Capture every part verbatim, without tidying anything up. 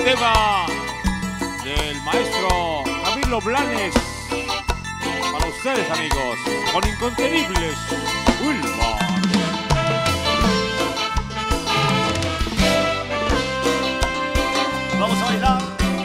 tema del maestro Camilo Blanes para ustedes, amigos, con Incontenibles Wilmar. Vamos a bailar.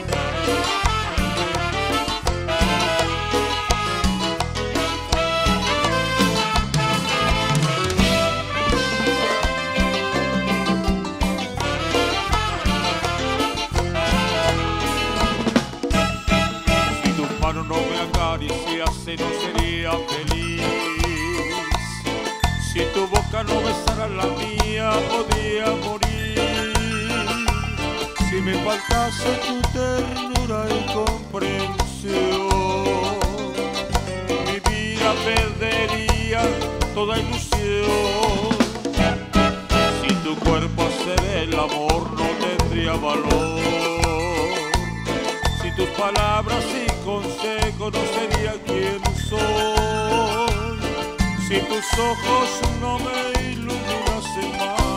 No me acariciase, no sería feliz. Si tu boca no besara la mía, podría morir. Si me faltase tu ternura y comprensión, mi vida perdería toda ilusión. Si tu cuerpo hacer el amor no tendría valor. Si tus palabras y consejos no sería quien soy. Si tus ojos no me iluminasen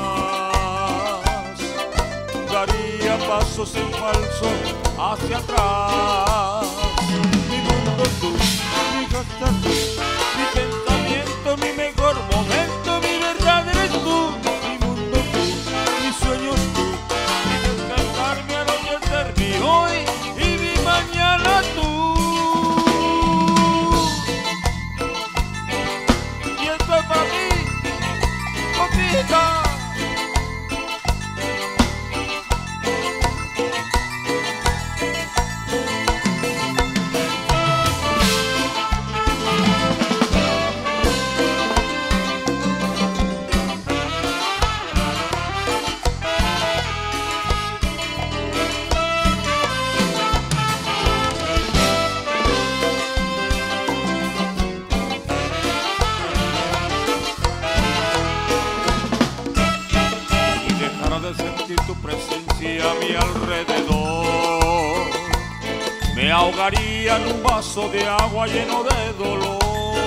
más, daría pasos en falso hacia atrás. Mi mundo tú, mi casa tú, mi pensamiento, mi mejor momento, mi verdad eres tú. Mi mundo tú, mis sueños tú, mi despertar, mi anochecer, mi hoy y mi mañana tú. Y esto es para ti, Coquita. Sentir tu presencia a mi alrededor, me ahogaría en un vaso de agua lleno de dolor.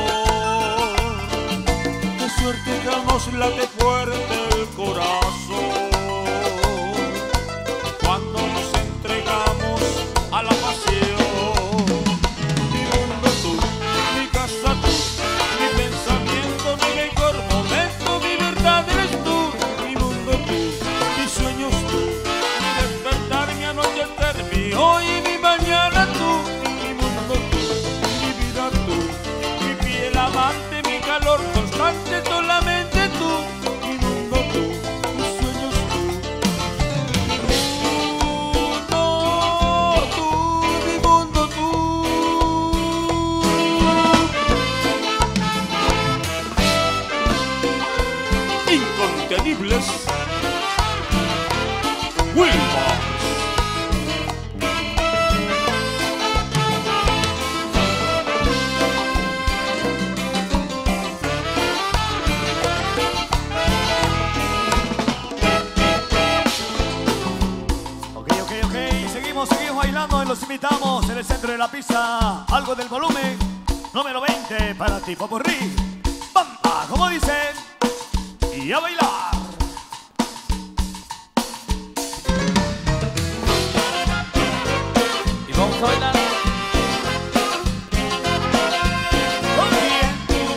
Qué suerte que nos late fuerte el corazón cuando nos entregamos a la pasión. Mi mundo tú, mi casa tú, mi pensamiento, mi mejor momento, mi verdad eres tú. Mi mundo tú, sueños tú, mi despertar, mi anochecer, mi hoy y mi mañana tú. Mi mundo tú, mi vida tú, mi piel amante, mi calor constante, solamente tú. Mi mundo tú, mis sueños tú, mi mundo tú, mi mundo tú. Incontenibles Wilmar. Ok, ok, ok. Seguimos, seguimos bailando y los invitamos en el centro de la pista. Algo del volumen número veinte para ti, Popurrí. Bamba, como dicen. Y a bailar. Vamos a bailar. ¿Con quién?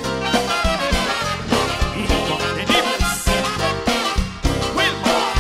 Incontenibles Wilmar.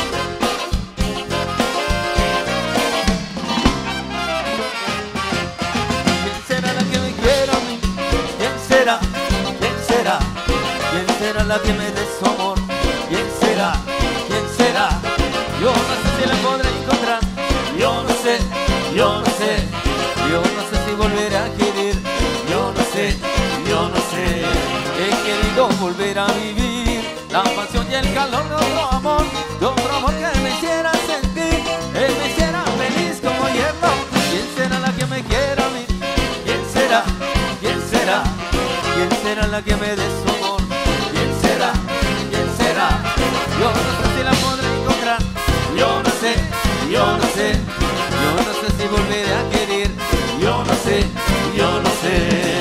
¿Quién será la que me quiera a mí? ¿Quién será? ¿Quién será? ¿Quién será la que me dé su amor? ¿Quién será? ¿Quién será? Yo no sé si la podré encontrar. Yo no sé. Yo no sé, yo no sé si volveré a querer. Yo no sé, yo no sé. He querido volver a vivir la pasión y el calor de otro amor, de otro amor que me hiciera sentir, él me hiciera feliz como hierro. ¿Quién será la que me quiera a mí? ¿Quién será? ¿Quién será? ¿Quién será la que me dé su amor? ¿Quién será? ¿Quién será? Yo no sé si la podré encontrar. Yo no sé, yo no sé. Yo no sé si volveré a querer. Yo no sé, yo no sé.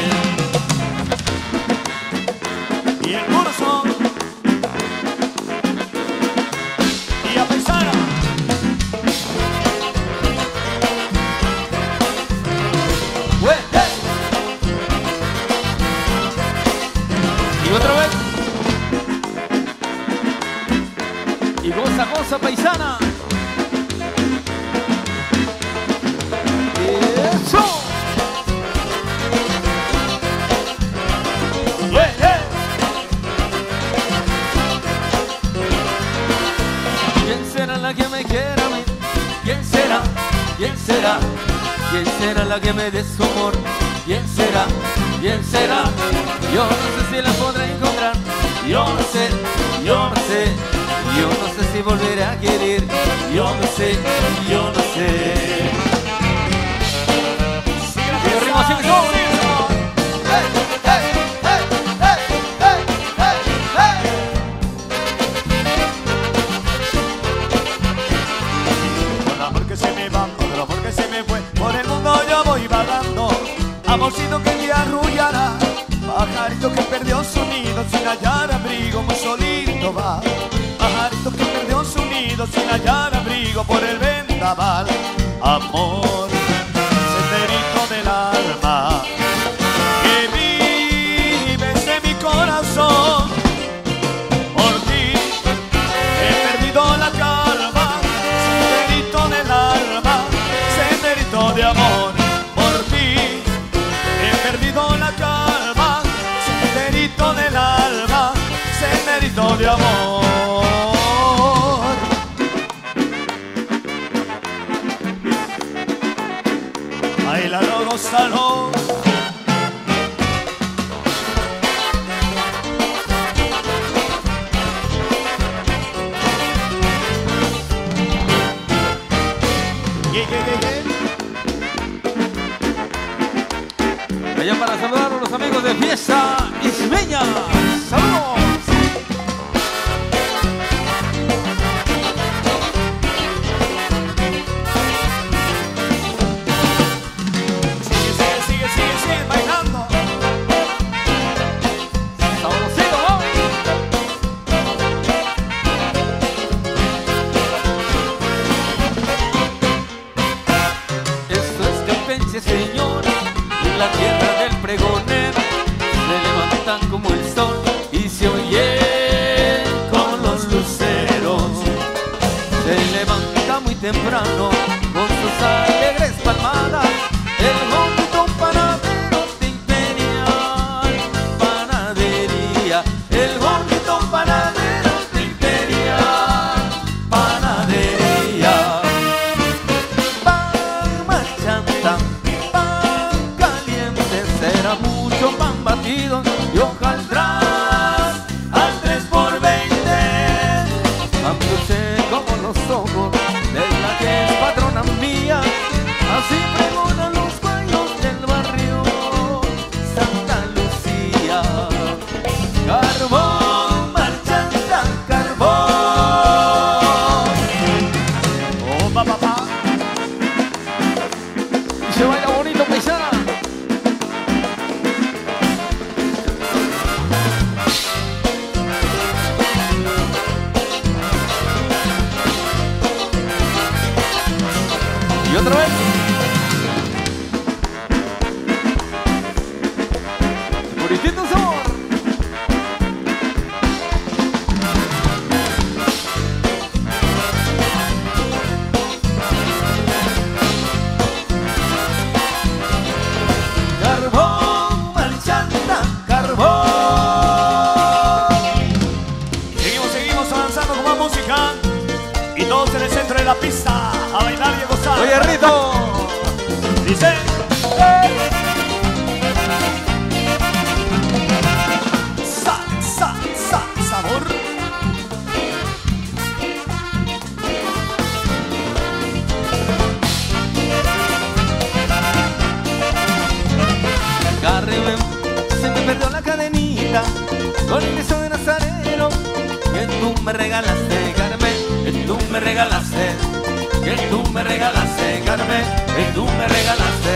Y el curso y a pesar Y goza, goza, paisana. ¡Eso! Yeah, yeah. ¿Quién será la que me quiera a mí? ¿Quién será? ¿Quién será? ¿Quién será la que me dé su amor? ¿Quién será? ¿Quién será? Yo no sé si la podré encontrar. Yo no sé, yo no sé. Yo no sé si volveré a querer. Yo no sé, yo no sé. Sigue ritmo, sigue el ritmo. Hey, hey, hey, hey, hey, hey, hey. Por el amor que se me va, por el amor que se me fue, por el mundo yo voy vagando. Amorcito que te arrullará, pajarito que perdió su nido sin hallar abrigo, muy solito va. Pajarito que perdió su nido sin hallar abrigo por el vendaval. Amor, senderito del alma, que vives en mi corazón. Por ti he perdido la calma, senderito del alma, senderito de amor. Por ti he perdido la calma, senderito del alma, senderito de amor. Bailalo, gózalo. Yeah, yeah, yeah, yeah. Allá para saludar a los amigos de Fiesta Ismeña. ¡Saludos! Sigue, sigue, sigue, sigue, sigue bailando. ¡Sabrosito, ¿no? Esto es Campeche, señor, la tierra del pregonero. Se levantan como el sol y se oye con los luceros. Se levanta muy temprano con sus alegres palmadas. El bonito panadero de Imperial Panadería. El bonito panadero de Imperial Panadería. Pan machanta, pan caliente, será mucho pan batido y hojaldrás al tres por veinte. Pan dulce como los ojos de la que es patrona mía. Así pregonan los guayos del barrio Santa Lucía. Carbón, marchanta, carbón. Oh, pa, pa, pa. Y se baila bonito, paisana. Y otra vez. Puritito sabor. Carbón, marchanta, carbón. Seguimos, seguimos avanzando con más música. Y todos en el centro de la pista a bailar y a gozar. Oye, Rito. Dice. Sa, sa, sa, sabor. Carmen, se me perdió la cadenita con el beso de Nazareno que tú me regalaste, Carmen, que tú me regalaste, que tú me regalaste, Carmen, que tú me regalaste.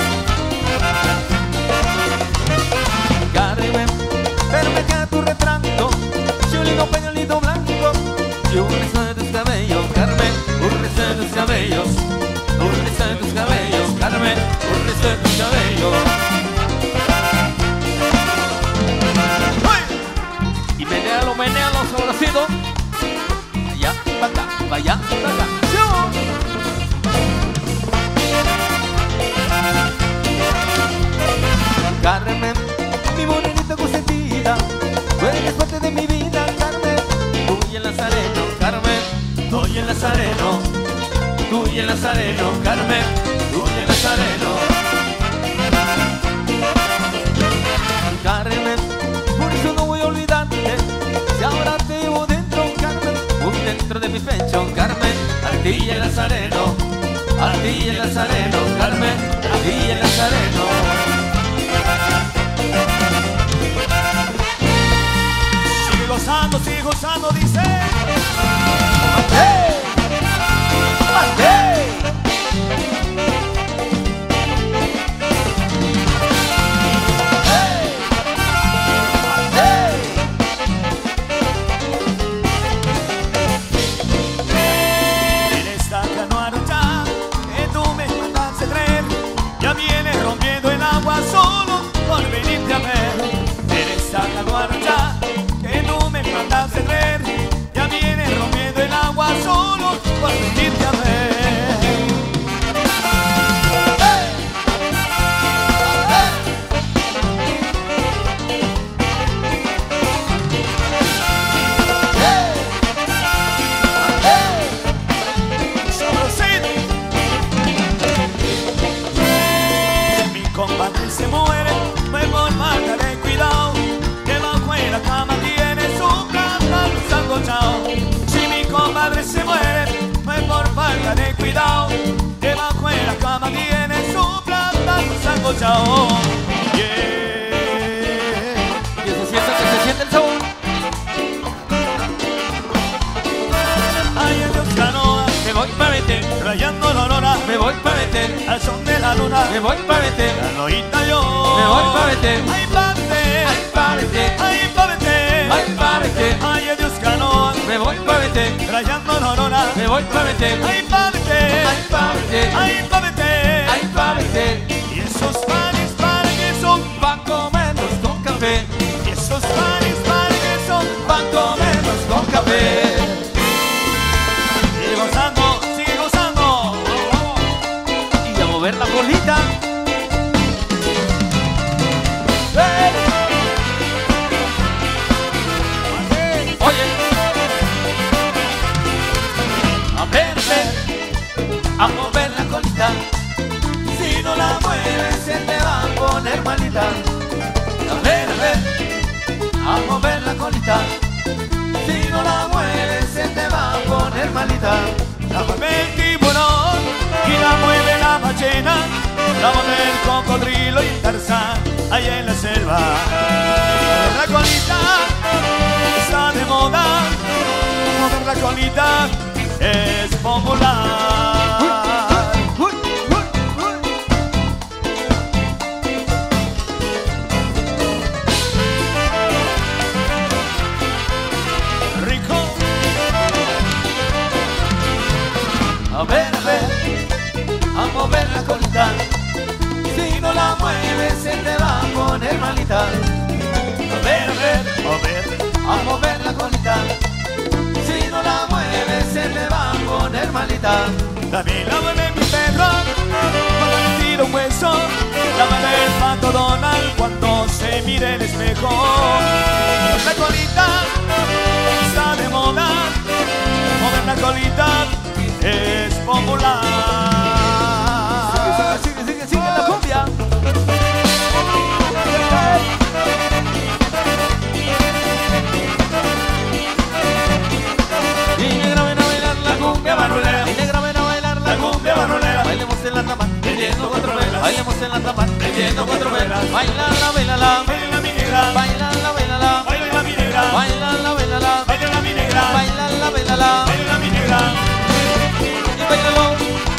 Carmen, pero me queda tu retrato, chulito pañuelito blanco y un rizo de tus cabellos, Carmen, un rizo de tus cabellos, un rizo de tus cabellos, Carmen, un rizo de tus cabellos. Y menéalo, menéalo, sabrosito. Ya. vaya la canción. Carmen, mi morenita consentida, tú eres parte de mi vida, Carmen. Tú y el Nazareno, Carmen, tú y el Nazareno, tú y el Nazareno, Carmen, tú y el Nazareno. Carmen, por eso no voy a olvidarte, si ahora te llevo dentro, Carmen, muy dentro de mi pecho, Carmen. A ti y el Nazareno, a ti y el Nazareno, Carmen, a ti y el Nazareno. Sigue gozando, sigue gozando, dice. ¡Mate! ¡Mate! Solo por venirte a ver, eres esa guaracha que tú me mandaste traer. Ya viene rompiendo el agua solo por venirte a ver. ¡Hey! ¡Hey! ¡Hey! ¡Sabrosito! Mi compadre se muere, pues por falta de cuidado, debajo de la cama tiene su plata sancochao. Si mi compadre se muere, pues por falta de cuidado, debajo de la cama tiene su plata sancochao. Yeah. Que se sienta, que se siente el sabor. Ay, adiós canoa, Me voy pa' vete, rayando la lona, me voy pa' vete, al son de la luna, me voy pa' vete, la loita yo. me voy pa' vete, Ay, pa' vete, ay pa' vete, ay, pa' vete, ay pa' vete, ay, adiós canoa, me voy pa' vete, rayando la lona, me voy pa' vete, ay, pa' vete, ay pa' vete, ay, pa' vete, ay pa' vete. y esos panes para que son, Van comernos con café, y esos panes para que son, van comernos con café. sigue gozando, sigue gozando, Y a mover la colita. Oye, a verse, a mover la colita. Si no la mueves se te va a poner malita. A ver, a ver, a mover la colita. Si no la mueves se te va a poner malita. la mueve el tiburón y la mueve la ballena, la mueve el cocodrilo y el tarzán, allá en la selva. Mover la colita está de moda, mover la colita es popular. Uy, uy, uy. Rico, A ver, a ver, a mover la colita. Si no la mueves se te va a poner malita. A ver, a ver, a ver, a mover la colita. Si no la mueves se te va a poner malita. también la mueve mi perro cuando le tiro un hueso, la mueve el pato Donald cuando se mire el espejo. La colita está de moda, mover la colita es popular. Sigue, sigue, sigue, sigue la cumbia. Y negra ven a bailar la cumbia barulera. Y negra ven a bailar la cumbia barulera. Bailemos en la tapa, prendiendo cuatro velas. Bailemos en la tapa, prendiendo cuatro velas. Bailala, bailala, Baila mi negra, bailala, bailala, baila mi negra, bailala, bailala, baila mi negra, bailala, bailala. baila mi negra. Y bailalo.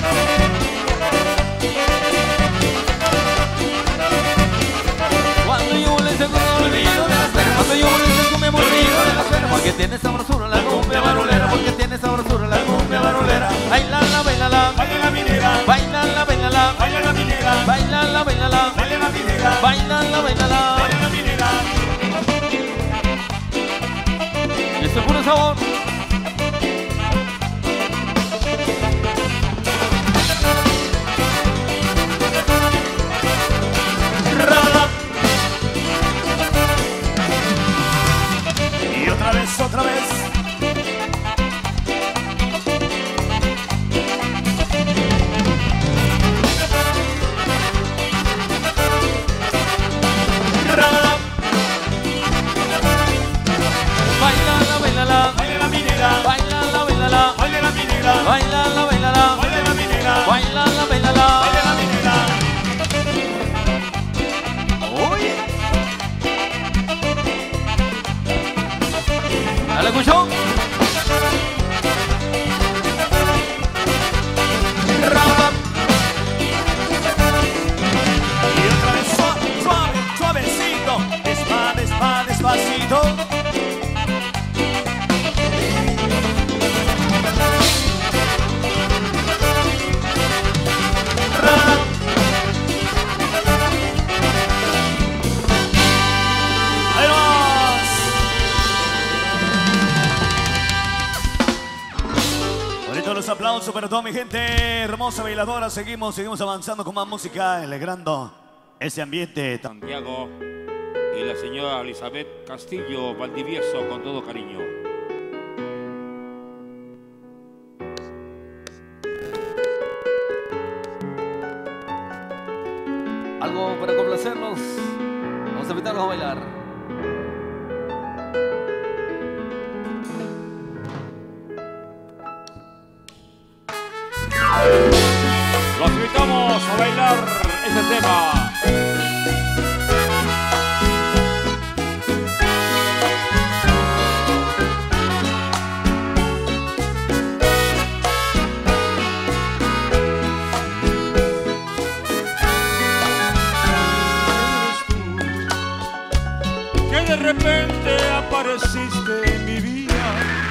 Cuando yo les tengo me olvido de las penas. Cuando yo les tengo me olvido de las penas. Porque tiene sabrosura la cumbia barulera. Porque tiene sabrosura la cumbia barulera. Bailala, bailala, Baila mi negra, bailala, bailala, baila mi negra, bailala, bailala, baila mi negra, bailala, bailala. baila mi negra. Y esto es puro sabor. Despacito. Ahí vamos. Bonitos los aplausos para toda mi gente hermosa bailadora. Seguimos, seguimos avanzando con más música, alegrando ese ambiente. Santiago y la señora Elizabeth Castillo Valdivieso, con todo cariño. Algo para complacernos. Vamos a invitarlos a bailar. Los invitamos a bailar ese tema. De repente apareciste en mi vida,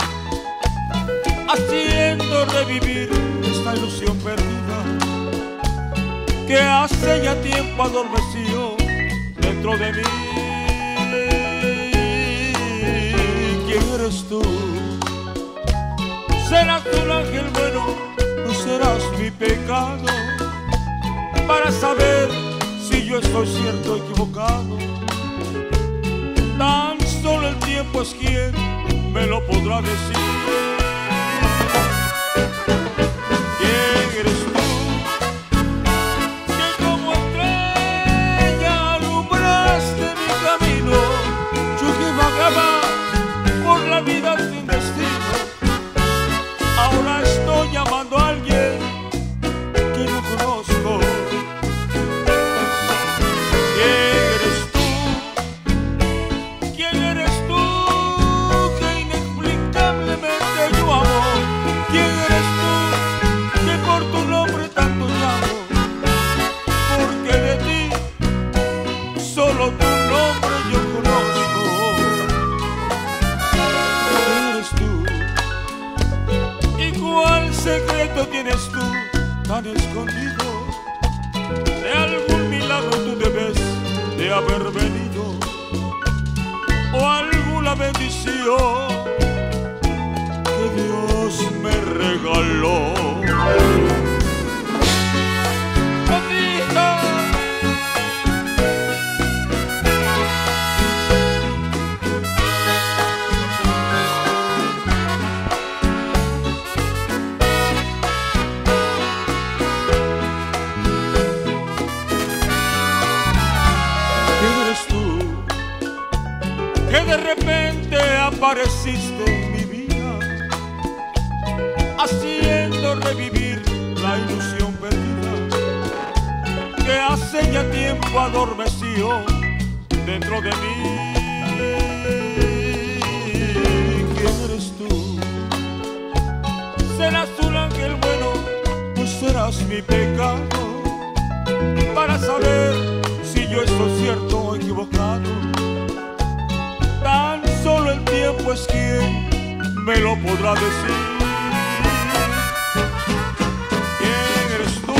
haciendo revivir esta ilusión perdida que hace ya tiempo adormeció dentro de mí. ¿Quién eres tú? ¿Serás tú un ángel bueno o serás mi pecado? Para saber si yo estoy cierto o equivocado, tan solo el tiempo es quien me lo podrá decir. ¿Quién eres tú? Que como estrella alumbraste mi camino, yo que vagaba por la vida sin destino. Ahora estoy llamando a alguien que no conozco. Solo tu nombre yo conozco. ¿Quién eres tú? ¿Y cuál secreto tienes tú tan escondido? De algún milagro tú debes de haber venido, o alguna bendición que Dios me regaló. Que de repente apareciste en mi vida, haciendo revivir la ilusión perdida que hace ya tiempo adormeció dentro de mí. ¿Quién eres tú? ¿Serás un ángel bueno o serás mi pecado? Para saber si yo estoy cierto o equivocado, tan solo el tiempo es quien me lo podrá decir. ¿Quién eres tú?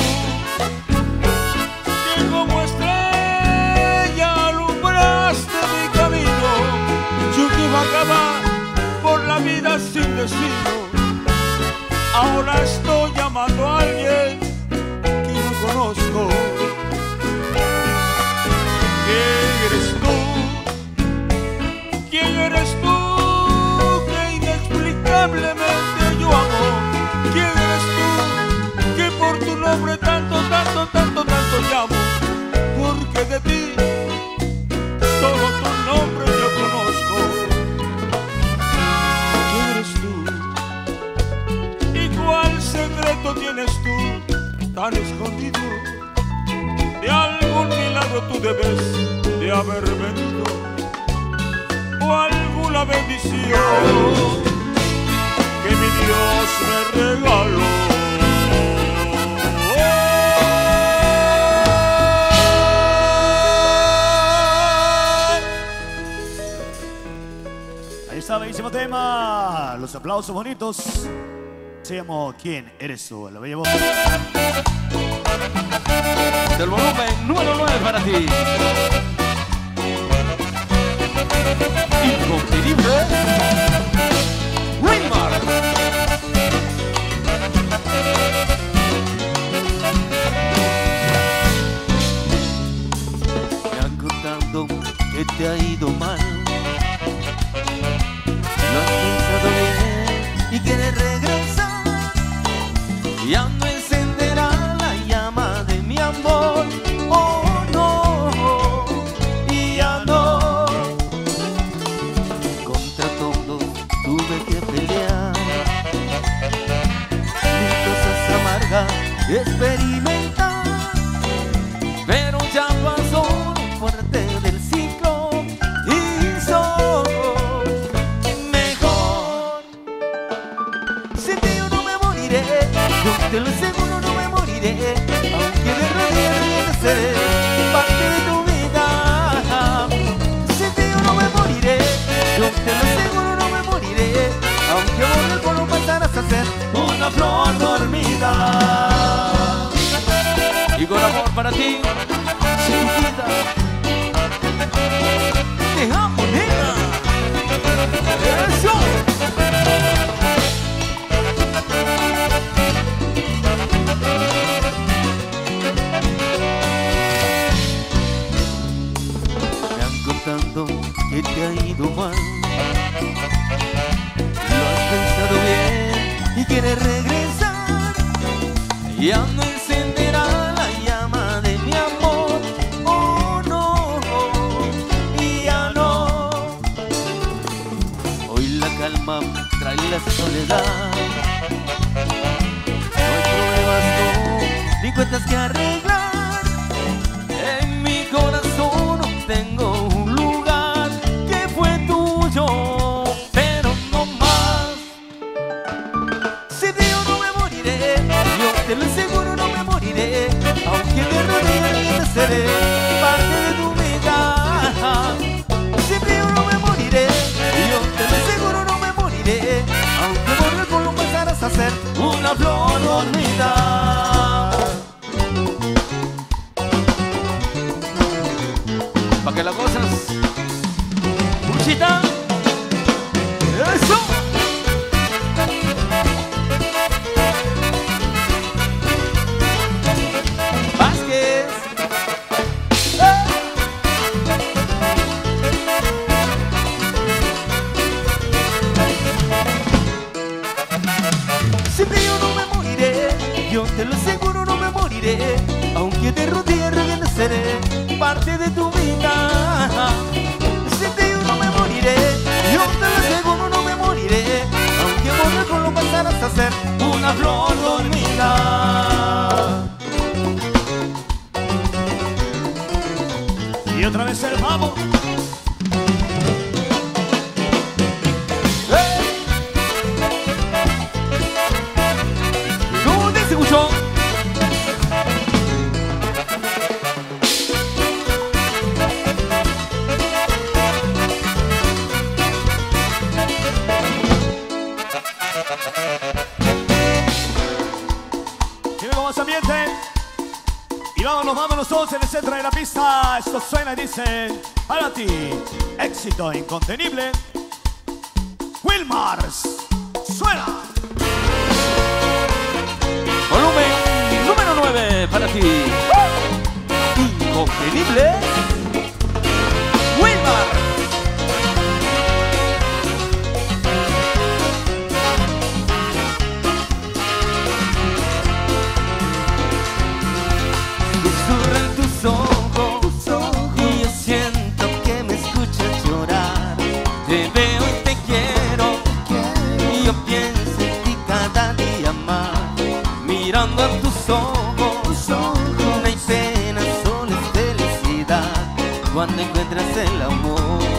Que como estrella alumbraste mi camino, yo que vagaba por la vida sin destino. Ahora estoy llamando a alguien que no conozco. ¿Quién eres tú? ¿Quién eres tú que inexplicablemente yo amo? ¿Quién eres tú que por tu nombre tanto, tanto, tanto, tanto llamo? Porque de ti solo tu nombre yo conozco. ¿Quién eres tú? ¿Y cuál secreto tienes tú tan escondido? De algún milagro tú debes de haber venido, o alguna bendición tema, los aplausos bonitos. Se llamó ¿Quién eres tú? Lo llevo. Del volumen número nueve para ti. Inconferible Wilmar. Me han contado que te ha ido mal. Lo has pensado bien y quieres regresar. Ya no encenderá la llama de mi amor. Oh no, y ya no. Contra todos tuve que pelear. Mil cosas amargas experimentar. Pero ya pasó lo fuerte del ciclo y soy mejor. Sin ti yo no me moriré, yo te lo aseguro, no me moriré. Aunque de rodillas seré parte de tu vida. Sin ti yo no me moriré, yo te lo aseguro, no me moriré. Aunque por el polvo pasarás a ser una flor dormida. Y con amor para ti, sin vida, te amo, nena. Eso. Me han contado que te ha ido mal. Lo has pensado bien y quieres regresar. Ya no encenderá la llama de mi amor. Oh no, y ya no. Hoy la calma trae la soledad. No hay problemas, no, ni cuentas que arreglar. En mi corazón tengo un lugar que fue tuyo, pero no más. Si de yo no me moriré, yo te lo aseguro, no me moriré. Aunque de rodillas seré parte de tu vida. Si de yo no me moriré, yo te lo aseguro, no me moriré. Aunque por el polvo pasarás a ser una flor dormida. Pa' que la gozas, Puchita. Eso. Vázquez. ¡Eh! Siempre yo no me moriré, yo te lo aseguro, no me moriré. Aunque de rodillas regresaré parte de tu vida. Siempre yo no me moriré, yo te lo aseguro, no me moriré. Aunque por con lo pasarás a ser una flor dormida. Y otra vez el vamos. ¿Dónde se escuchó? Quiero más ambiente. Y vámonos, vámonos todos en el centro de la pista. Esto suena y dice: para ti, éxito incontenible, Wilmars. Suena. Volumen número nueve para ti. Incontenible Wilmar. Susurran tus ojos y yo siento que me escuchas llorar. Te veo y te quiero y yo pienso en ti cada día más. Mirando a tus ojos, no hay pena, solo es felicidad cuando encuentras el amor.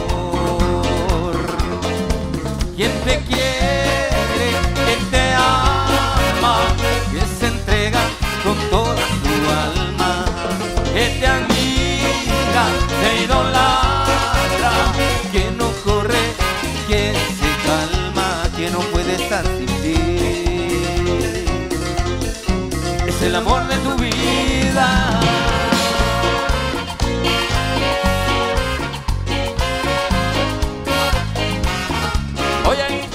Quien te quiere, quien te ama, que se entrega con toda su alma, que te admira, te idolatra, que no corre, que se calma. que no puede estar sin ti. Es el amor de tu vida. Oye,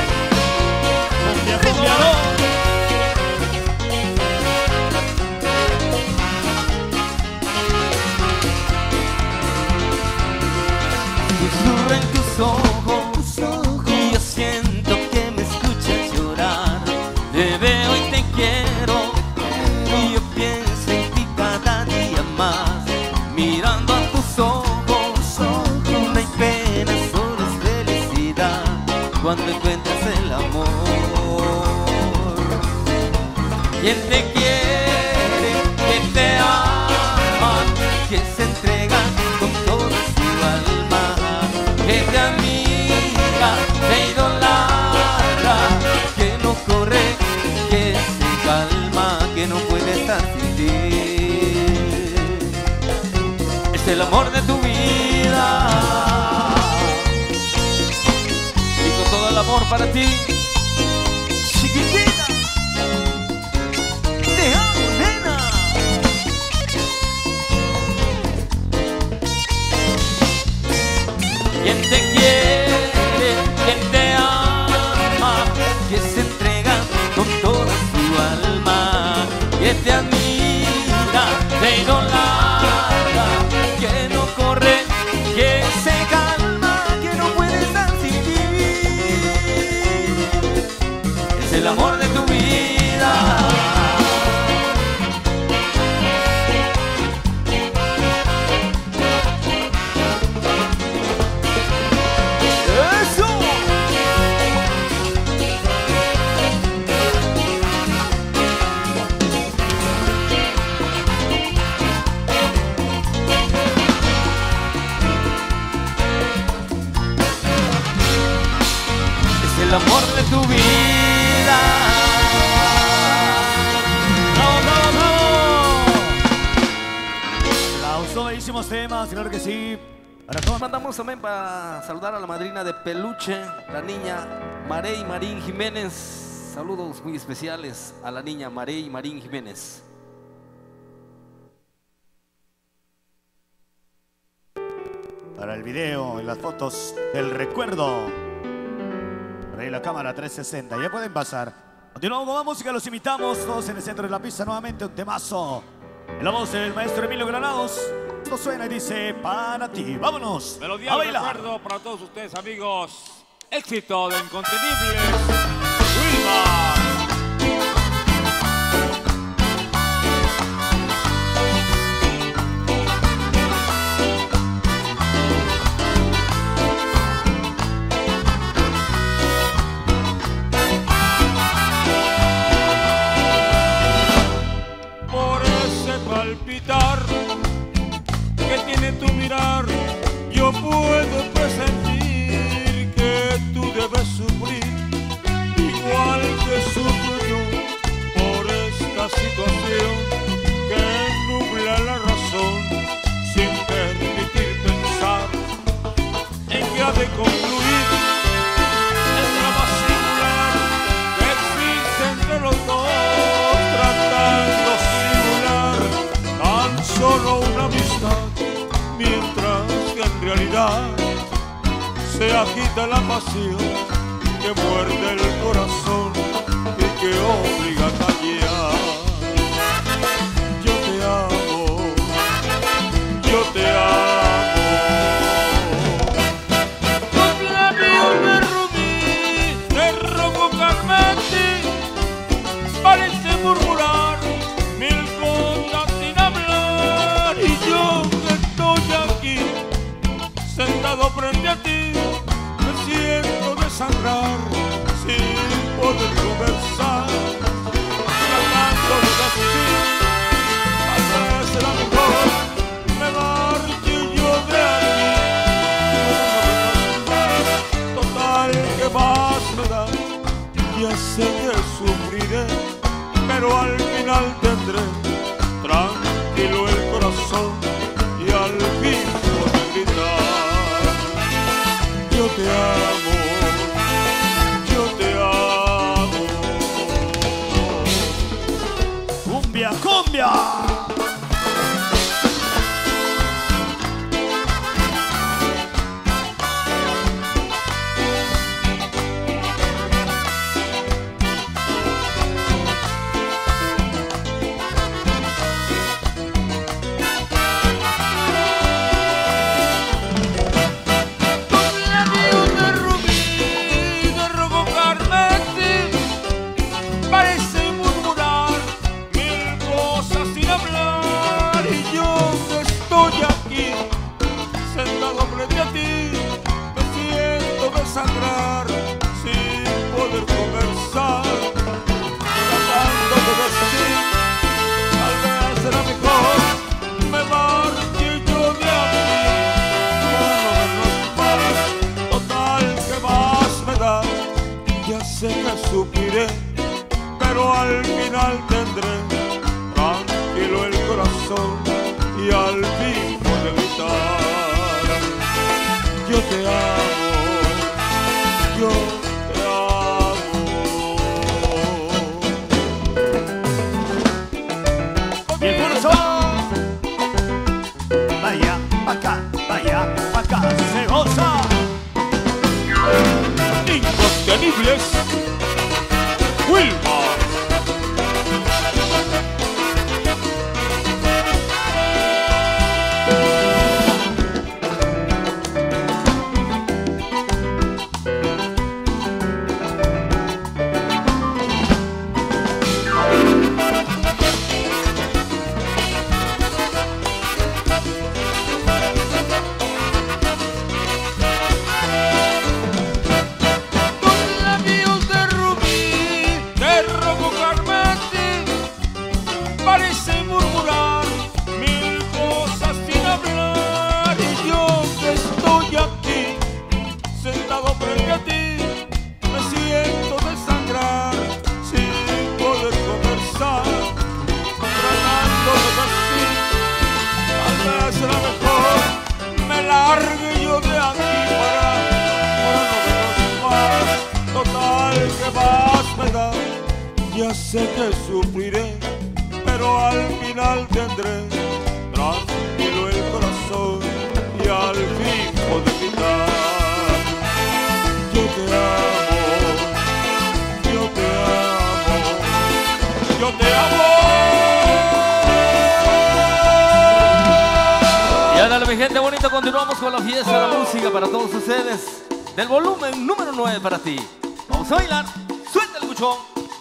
susurra en tus ojos y yo siento que me escuchas llorar. Te veo y te quiero y yo pienso en ti cada día más. Mirando a tus ojos, no hay pena, solo es felicidad cuando encuentras el amor. Quien te quiere, quien te ama, quien se entrega con toda su alma, que te admira, te idolatra, que no corre, que se calma, que no puede estar sin ti. Es el amor de tu vida. Y con todo el amor para ti, chiquitita, te amo, nena. Quien te quiere, quien te ama, que se entrega con toda su alma, que te admira, te idolatra, que no corre, que se calma, que no puede estar sin ti. Es el amor de tu vida. El amor de tu vida. ¡Bravo, bravo, bravo! Aplauso, bellísimos temas, claro que sí. Para todos. Mandamos también para saludar a la madrina de Peluche, la niña Marey Marín Jiménez. Saludos muy especiales a la niña Marey Marín Jiménez. Para el video y las fotos del recuerdo. Por ahí la cámara trescientos sesenta, ya pueden pasar. Continuamos con más música, los invitamos todos en el centro de la pista. Nuevamente un temazo en la voz del maestro Emilio Granados. Esto suena y dice para ti. Vámonos Melodía a de bailar. recuerdo para todos ustedes, amigos. Éxito de Incontenibles, Wilmar. Palpitar que tiene tu mirar, yo puedo presentir que tú debes sufrir igual que sufro yo por esta situación que nubla la razón sin permitir pensar en que ha de concluir el drama singular que existe entre los dos, tratando solo una amistad, mientras que en realidad se agita la pasión que muerde el corazón y que obliga a callar. Yo te amo, yo te amo. Tus labios de rubí, de rojo carmesí, parecen murmurar mil cosas sin hablar, y yo que estoy aquí sentado frente a ti me siento desangrar sin poder conversar, tratando de decir tal vez será mejor me marche yo de aquí. Total, que más me da, ya sé que sufriré, pero al final tendré tranquilo el corazón y al fin podré gritar: yo te amo, yo sé que sufriré, pero al final tendré tranquilo el corazón y al fin poder gritar: yo te amo, yo te amo. Y el pulso. Vaya pa' acá, vaya pa' acá, se goza. Incontenibles Wilma. Ya sé que sufriré, pero al final tendré tranquilo el corazón y al fin poder gritar: yo te amo, yo te amo, yo te amo. Y ahora mi gente bonita, continuamos con la fiesta de la música para todos ustedes. Del volumen número nueve para ti. Vamos a bailar, suelta el buchón.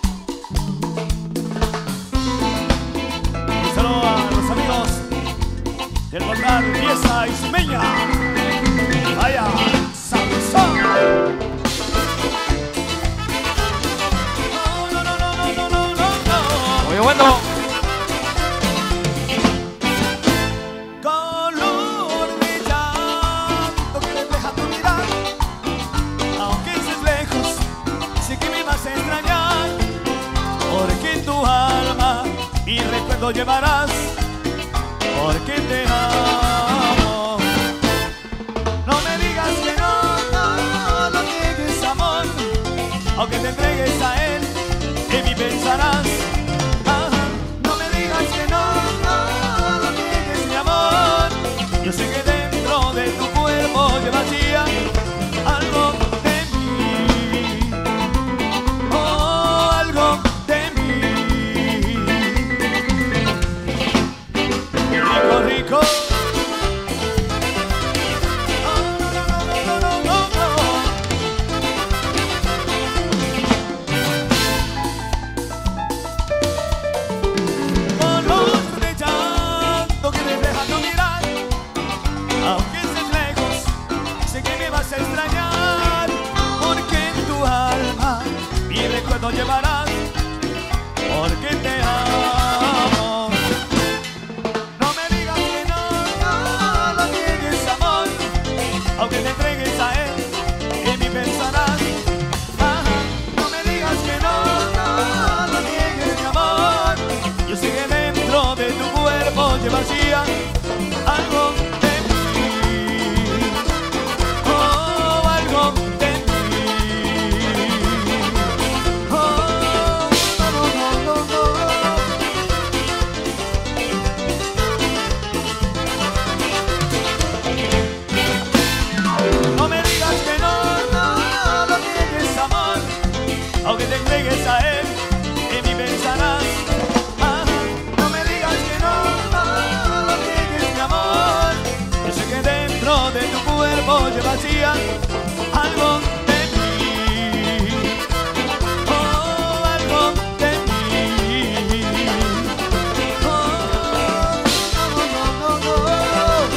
Saludos a los amigos del portal Fiesta Ismeña. Vaya, Samson. No, no, no, no, no, no, no, no. Muy bueno. Color de llanto que refleja tu mirar, aunque estés lejos, sé que me vas a extrañar, porque en tu alma mi recuerdo llevarás, porque te amo. No me digas que no, no, no niegues amor, aunque te entregues a él, en mí pensarás. Ah, no me digas que no, no, no niegues mi amor. Yo sé que dentro de tu cuerpo llevas ya algo de mí, oh, algo de mí. Rico, rico. Oh, no, no, no, no, no, no. Color de llanto que refleja tu mirar, aunque estés lejos, sé que me vas a extrañar, porque en tu alma mi recuerdo llevarás, porque te amo. No me digas que no, no, no niegues amor, aunque te entregues a él, en mí pensarás. Ah, no me digas que no, no, no niegues mi amor. Yo sé que dentro de tu cuerpo llevas ya algo de mí, oh, algo de mí. Oh, no, no, no, no, no. No me digas que no, no, no tienes amor, aunque te entregues a él, en mí pensarás. Ah, no me digas que no, no, no tienes mi amor. Yo sé que dentro de tu cuerpo llevas ya algo de mí, oh, algo de mí. Oh, no, no, no, no, no.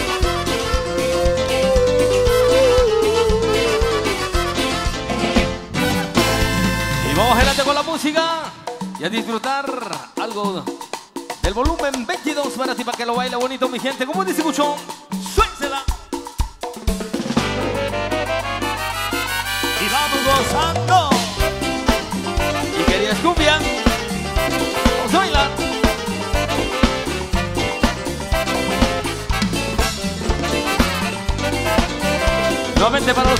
Y vamos adelante con la música y a disfrutar algo del volumen veintidós para ti, para que lo baile bonito, mi gente. Como dice Buchón, suéltela. Y vamos gozando.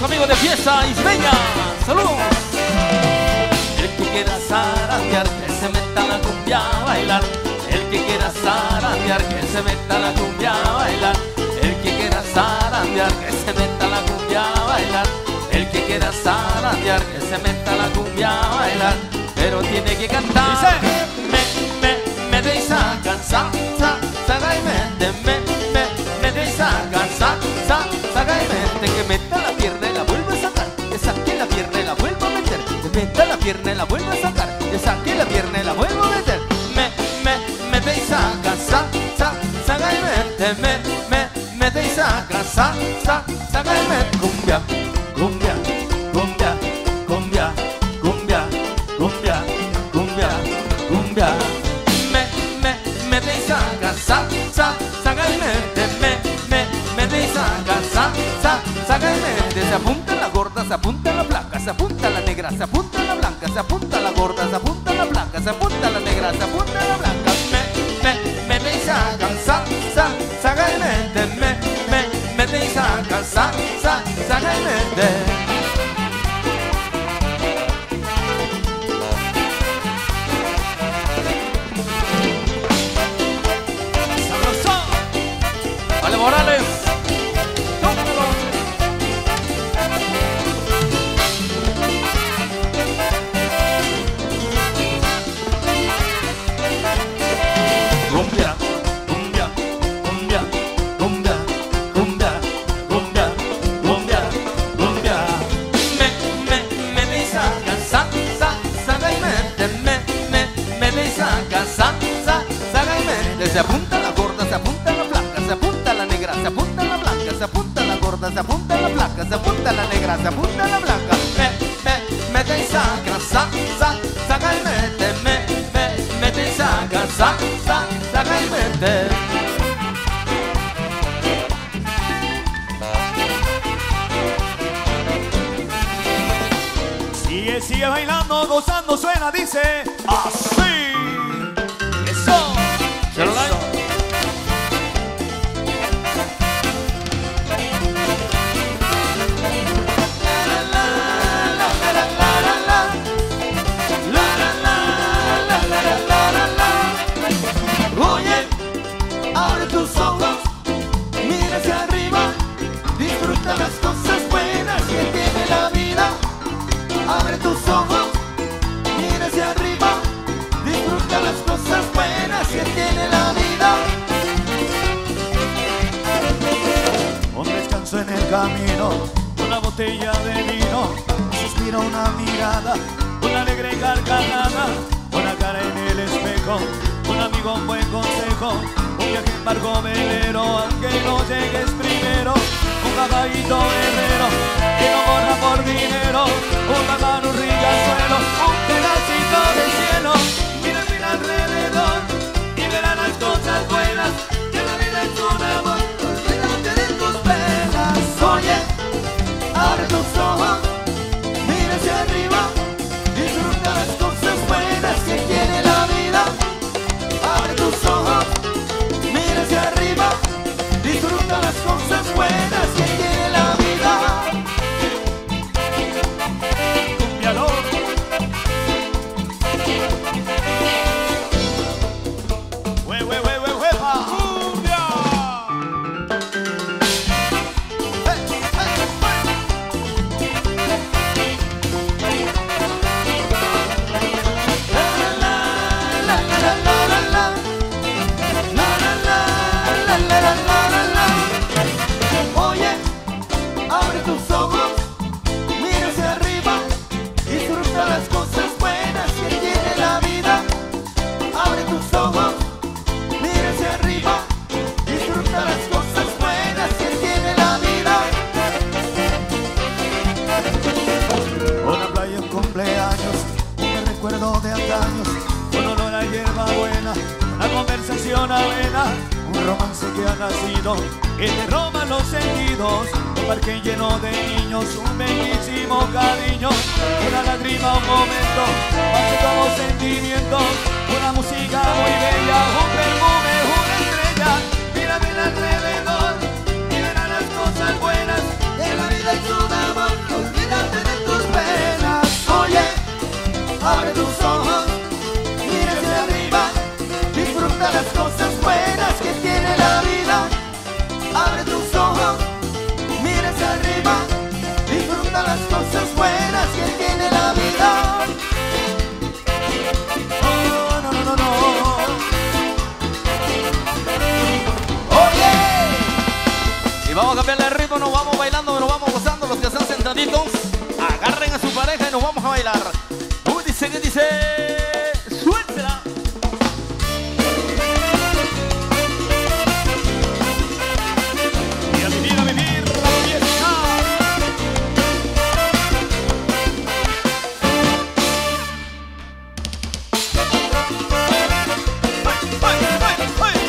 los amigos de Fiesta Ismeña. ¡Saludos! El que quiera zarandear, que se meta la cumbia a bailar. El que quiera zarandear, que se meta la cumbia a bailar. El que quiera zarandear, que se meta la cumbia a bailar. El que quiera zarandear, que se meta la cumbia a bailar. Pero tiene que cantar. Me, me, me deis a cansar, sa, saga y mete, me, me, me deis a cansar, sa, saga y mete. Que meta la pierna y la vuelva a sacar. Que saque la pierna y la vuelva a meter. Que meta la pierna y la vuelva a sacar. Que saque la pierna y la vuelva a meter. Me, me, me deis a cansar, sa, saga y mete, me, me, me deis a cansar, sa, saga y mete. Cumbia, cumbia, cumbia, cumbia, cumbia, cumbia, cumbia, cumbia. Me, me, me deis a cansar, sa, saga y mete, me, me, me deis a cansar, sa, saga y mete. Se apunta la gorda, se apunta la flaca, se apunta la negra, se apunta la blanca, se apunta la gorda, se apunta la flaca, se apunta la negra, se apunta la blanca. Me, me, me deis a cansar, sa, saga y mete, me, me, me deis a cansar, sa, saga y mete. Vale, Morales. Cumbia, cumbia, cumbia, cumbia, cumbia, cumbia, cumbia, cumbia. Me, me, me deis a cansar, sa, saga y mete, me, me, me deis a cansar, sa, saga y mete. Se apunta la gorda, se apunta la flaca, se apunta la negra, se apunta la blanca, se apunta la gorda, se apunta la flaca, se apunta la negra, se apunta la blanca. Me, me, me deis a cansar, sa, saga y mete, me, me, me deis a cansar, sa, saga y mete. Sigue, sigue bailando, gozando, suena, dice así. Eso, eso. Oye, abre tus ojos, mira hacia arriba, disfruta las cosas buenas que tiene la vida. Abre tus ojos, mira hacia arriba, disfruta las cosas buenas que tiene la vida. Un descanso en el camino, una botella de vino, suspira una mirada, una alegre carcajada, una cara en el espejo, un amigo, un buen consejo, un viaje en barco velero, aunque no llegues primero, un caballito herrero que no borra por dinero, una mano, un riachuelo, un pedacito de cielo. Mira, mira alrededor y verás las cosas buenas, que la vida es un amor, olvídate de tus penas. Oye, abre tus ojos, mira hacia arriba, disfruta las cosas buenas que tiene la vida. Abre tus ojos, mira hacia arriba, disfruta las cosas buenas que tiene la vida. Cumbialo. Hue, hue, hue, hue, huepa. ¡Cumbia! Oye, abre tus ojos, mira hacia arriba, disfruta las cosas buenas que tiene la vida. Abre tus ojos, mira hacia arriba, disfruta las cosas buenas que tiene la vida. Una playa, un cumpleaños, un recuerdo de antaños, un olor a hierba buena, una conversación amena, un romance que ha nacido, que te roba los sentidos, un parque lleno de niños, un bellísimo cariño, una lágrima, un momento, pase todo sentimiento, una música muy bella, un perfume, una estrella. Mira, ven alrededor y verás las cosas buenas, que la vida es un amor. Abre tus ojos, mira hacia arriba, disfruta las cosas buenas que tiene la vida. Abre tus ojos, mira hacia arriba, disfruta las cosas buenas que tiene la vida. Oh, no, no, no, no. Oye, Y vamos a cambiarle el ritmo, nos vamos bailando, nos vamos gozando. Los que están sentaditos, agarren a su pareja y nos vamos a bailar. Uy, dice que dice, suéltela. Y a vivir, a vivir la fiesta. ¡Ay, ay, ay, ay!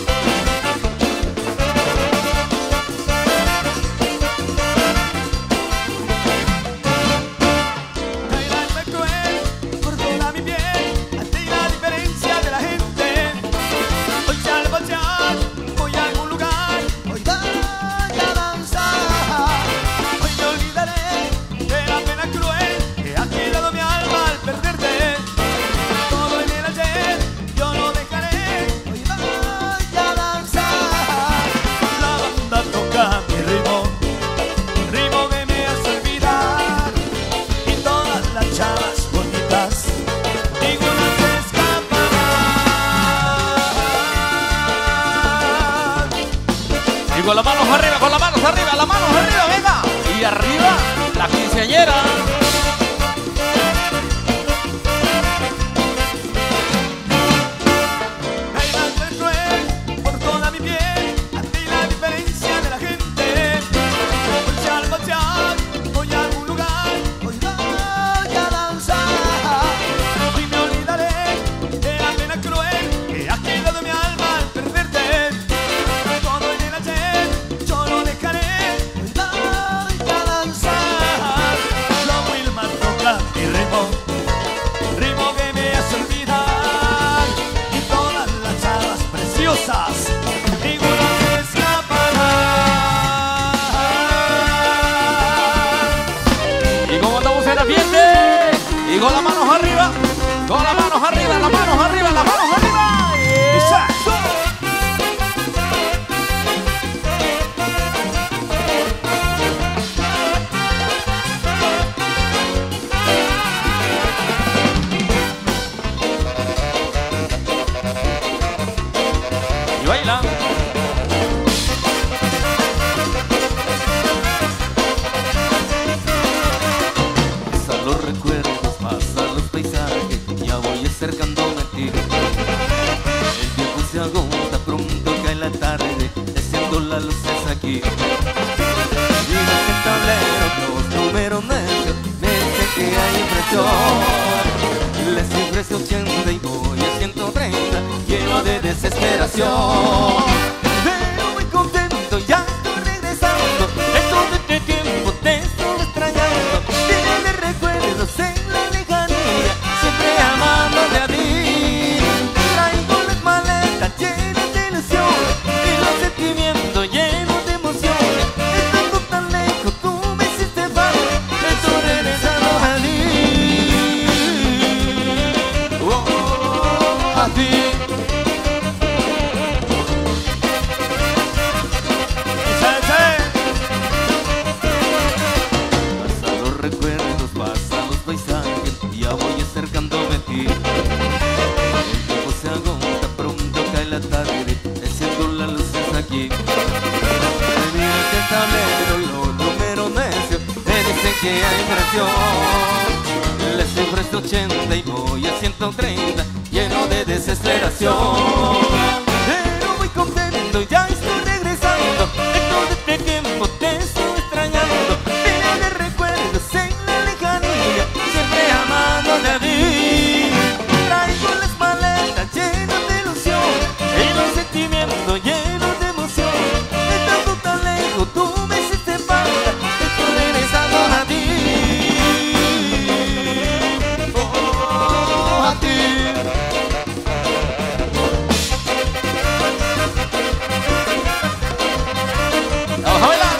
Bailando cruel por toda mi piel, ante la diferencia de la gente. Hoy ya al pasear voy a algún lugar. hoy voy a danzar. Hoy me olvidaré de la pena cruel que ha quedado mi alma al perderte. Todo en el ayer yo lo dejaré. Hoy voy a danzar. La banda toca mi ritmo, ritmo que me hace olvidar. Y todas las chavas bonitas ninguna se escapará. Y con las manos arriba, con las manos arriba, las manos arriba, venga. Y arriba, la quinceañera. Bailando el cruel por toda mi piel, ante la diferencia de la gente. Hoy ya al pasear voy a algún lugar. Hoy voy a danzar. Hoy me olvidaré de la pena cruel que ha quedado mi alma al perderte. Todo en el ayer yo lo dejaré. Hoy voy a danzar. La Wilma toca mi ritmo, ritmo que me hace olvidar. Y todas las chavas preciosas ninguna se escapará. Y como estamos en ambiente, y con las manos arriba, con las manos arriba, las manos arriba, las manos arriba. Exacto. Y baila. Pasan los recuerdos, pasan los paisajes, ya voy acercándome a ti. El tiempo se agota, pronto cae la tarde, enciendo las luces aquí. Mira el tablero, los números necios, me dicen que hay impresión. Les ofrece ochenta y voy a ciento treinta, lleno de desesperación. Pero muy contento, ya estoy regresando, de todo este tiempo te estoy extrañando. Lleno de recuerdos en la lejanía, siempre amándote a ti. Traigo las maletas llenas de ilusiones y los sentimientos llenos de emociones. Estando tan lejos tú me hiciste falta, estoy regresando a ti. Oh, a ti. Pasan los recuerdos, pasan los paisajes, ya voy acercándome a ti. El tiempo se agota, pronto cae la tarde, enciendo las luces aquí. Mira este tablero, los números necios, me dicen que hay presión. Les ofrezco ochenta y voy a ciento treinta, lleno de desesperación. Pero muy contento, ya estoy regresando, de todo este tiempo te estoy extrañando. Lleno de recuerdos en la lejanía, siempre amándote a ti. Traigo las maletas llenas de ilusión y los sentimientos llenos de emoción. Estando tan lejos tú me hiciste falta, estoy regresando a ti. Oh, a ti. Vamos a bailar.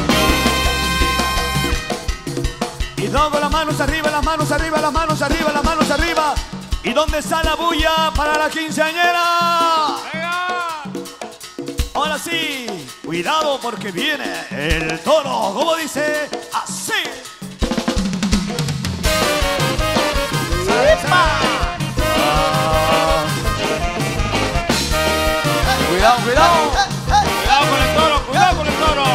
Y todo con las manos arriba, las manos arriba, las manos arriba, las manos ¿Y dónde está la bulla para la quinceañera? ¡Venga! Ahora sí, cuidado porque viene el toro, como dice, así. ¡Epa! Ah. Cuidado, cuidado. Cuidado con el toro, cuidado con el toro.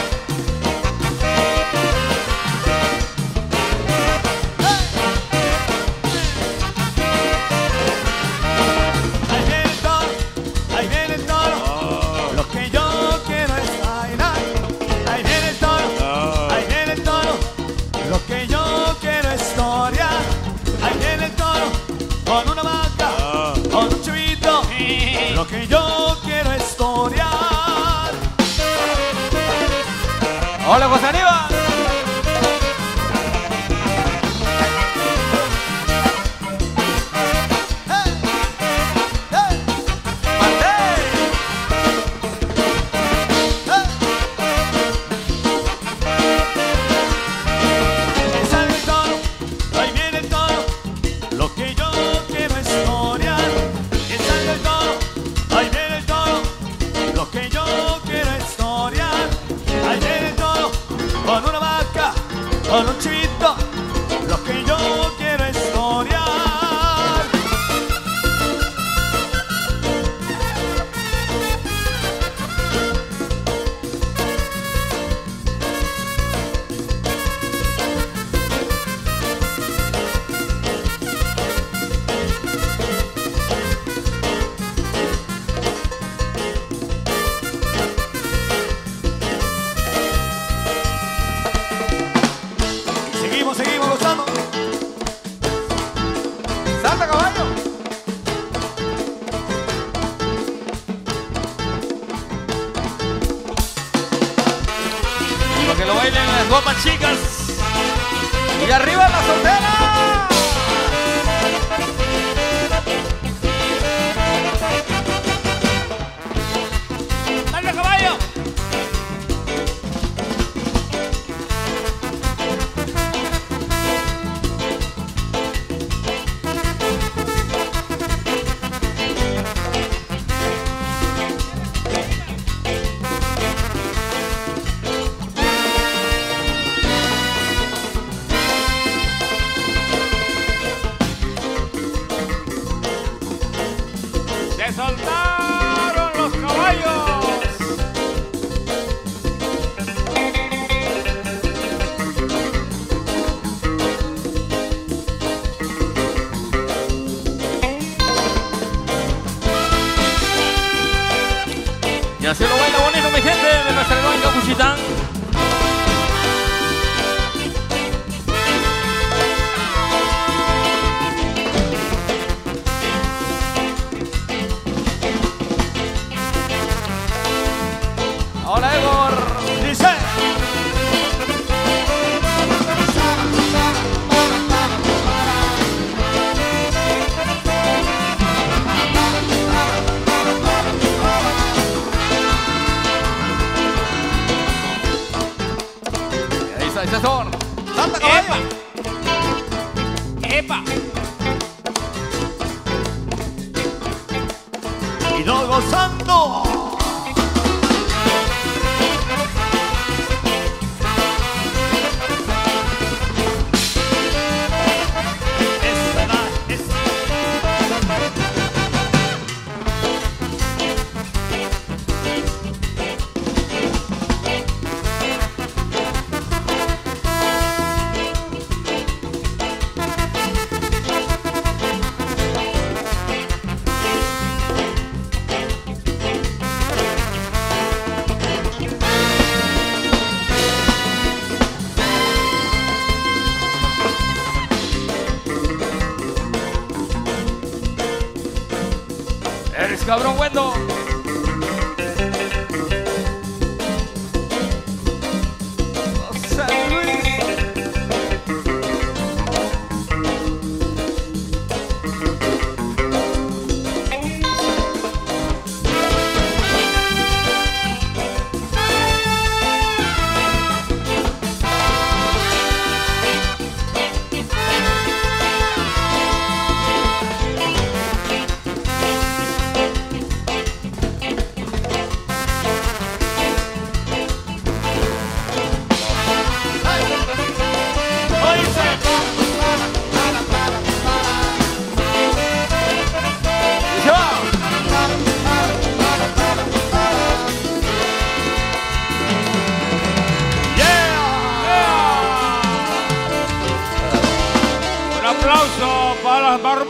Ahí viene el toro, ahí viene el toro. Lo que yo quiero es bailar. Ahí viene el toro, ahí viene el toro. Lo que yo quiero es torear. Ahí viene el toro con una vaca, con un chivito. Lo que yo quiero es torear. Hola, José Aníbal. Ahí sale el toro, ahí viene el toro. Lo que yo quiero es torear. Ahí sale el toro, ahí viene el toro. Lo que yo quiero es torear. Ahí viene el toro con una vaca, con un chivito. Lo que yo quiero es torear. Seguimos, seguimos gozando. ¡Salta, caballo! Y para que lo bailen las guapas chicas. Y arriba la soltera. ¡Dale, caballo! ¡Se soltaron los caballos! Y así lo baila bonito, mi gente, de nuestra hermana Capuchitán. Hola, Egor. Dice. Y ahí está el César. ¡Salta, caballo! ¡Epa! Y no gozando. Esta va, esta. Eres cabrón, Wendo. José Luis.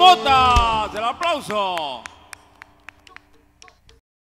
Motas. El aplauso.